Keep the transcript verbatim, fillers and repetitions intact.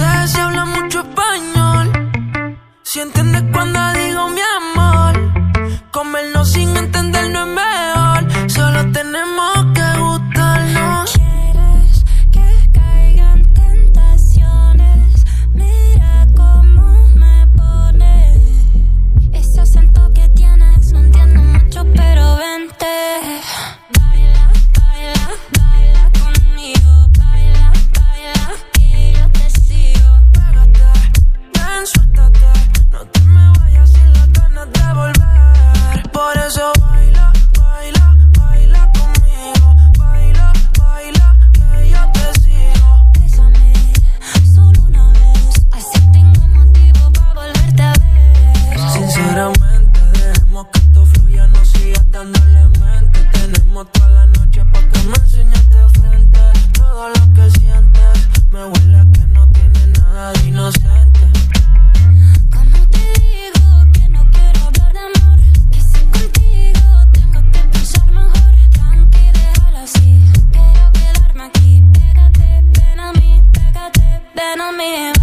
sé si habla mucho español. Si entiendes cuando digo mi amor. Comernos sin entender no es mejor. Solo tenemos que gustarnos. Quieres que caigan tentaciones. Mira cómo me pones. Ese acento que tienes no entiendo mucho, pero vente. Baila, baila, baila conmigo. Baila, baila, que yo te sigo. Pégate, ven, suéltate. No te me vayas sin las ganas de volver. Por eso baila, baila, baila conmigo. Baila, baila, que yo te sigo. Bésame solo una vez. Así tengo motivo para volverte a ver. Sinceramente, dejemos que esto fluya. No sigas dándole mente. Tenemos toda la noche pa' que me enseñes de frente. Todo lo que sientes me huele a que no tiene nada de inocente. Como te digo que no quiero hablar de amor, que si contigo tengo que pensar mejor. Tranqui, déjalo así, quiero quedarme aquí. Pégate, ven a mí, pégate, ven a mí.